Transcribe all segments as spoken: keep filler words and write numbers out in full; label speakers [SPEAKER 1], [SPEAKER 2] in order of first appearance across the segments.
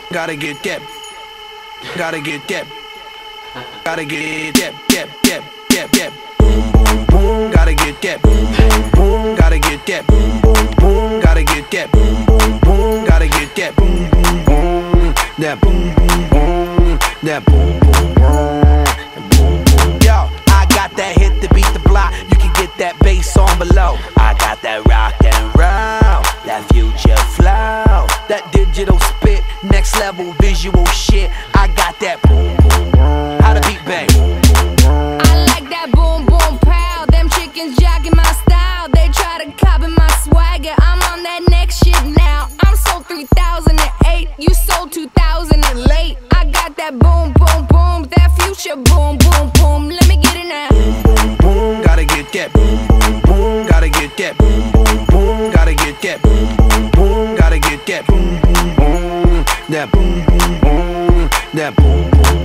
[SPEAKER 1] Gotta get that. Gotta get that. Gotta get that. That. That. That. That. Boom boom boom. Gotta get that. Boom boom boom. Gotta get that. Boom boom boom. Gotta get that. Boom boom boom. Gotta get that. Boom boom boom. That boom boom boom. That boom boom boom. Yo, I got that hit to beat the block. You can get that bass on below. I got that rock and roll, that future flow, that digital spit, next level visual shit. I got that boom boom boom. How to beat bang.
[SPEAKER 2] I like that boom boom pow. Them chickens jacking my style. They try to copy my swagger. I'm on that next shit now. I'm sold three thousand eight. You sold two thousand late. I got that boom boom boom. That future boom boom boom. Let me get it now.
[SPEAKER 1] Boom boom boom. Gotta get that. Boom boom boom. Gotta get that. Boom boom boom. Gotta get that. Boom boom boom. Gotta get that. Boom boom boom. That boom boom boom. That boom boom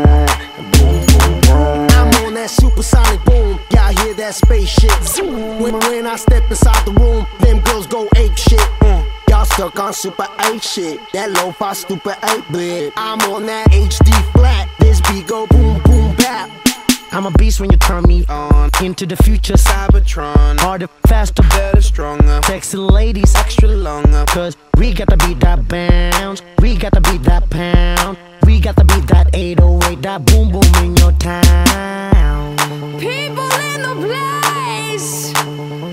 [SPEAKER 1] boom.
[SPEAKER 3] I'm on that supersonic boom. Y'all hear that spaceship zoom. When, when I step inside the room, them girls go ape shit. Mm. Y'all stuck on super eight shit. That lo-fi stupid eight bit. I'm on that H D flat. This beat go boom boom bap.
[SPEAKER 4] I'm a beast when you turn me on. Into the future,
[SPEAKER 1] Cybertron.
[SPEAKER 4] harder, faster,
[SPEAKER 1] Better, stronger.
[SPEAKER 4] sexy ladies,
[SPEAKER 1] Extra longer.
[SPEAKER 4] cause we got to beat that bounce. We got to beat that pound. We got to beat that eight oh eight, that boom boom in your town.
[SPEAKER 2] People in the place.